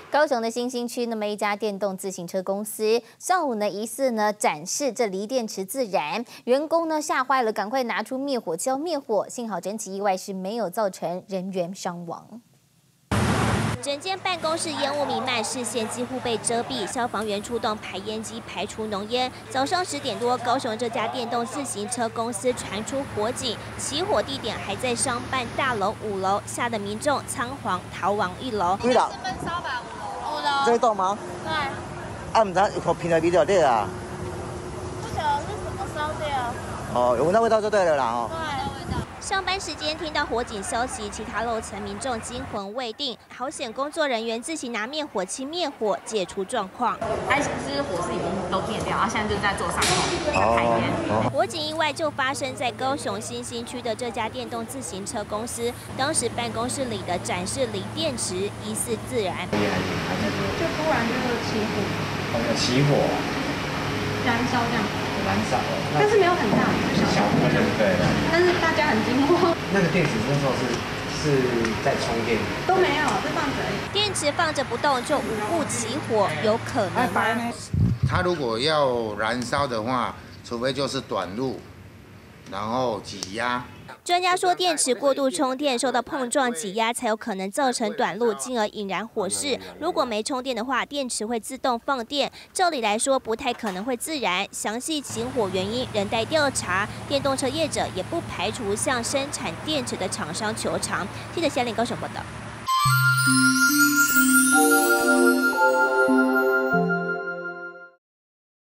高雄的新兴区，那么一家电动自行车公司上午呢疑似呢展示这锂电池自燃，员工呢吓坏了，赶快拿出灭火器要灭火，幸好整起意外是没有造成人员伤亡。 整间办公室烟雾弥漫，视线几乎被遮蔽。消防员出动排烟机排除浓烟。早上10点多，高雄这家电动自行车公司传出火警，起火地点还在商办大楼5楼，吓得民众仓皇逃往1楼。 几楼？ 闷烧吧，5楼。 这栋吗？ 对。 啊，唔知有平台比较对啊。 不晓得是什么烧掉。 哦，有闻到味道就对了啦哦。 对。 上班时间听到火警消息，其他楼层民众惊魂未定，好险工作人员自行拿灭火器灭火，解除状况。 其实火势已经都灭掉，现在就在做上空排烟。 火警意外就发生在高雄新兴区的这家电动自行车公司，当时办公室里的展示锂电池疑似自燃， 就突然就是起火， 起火， 燃烧这样。 燃烧， 但是没有很大，就小火这样。 对。 但是大家很惊慌。 那个电池那时候是在充电， 都没有，就放着而已。 电池放着不动就无故起火，有可能吗？ 它如果要燃烧的话，除非就是短路，然后挤压。 专家说，电池过度充电受到碰撞挤压，才有可能造成短路，进而引燃火势。如果没充电的话，电池会自动放电，照理来说不太可能会自燃。详细起火原因仍待调查。电动车业者也不排除向生产电池的厂商求偿。记者夏令高雄报道。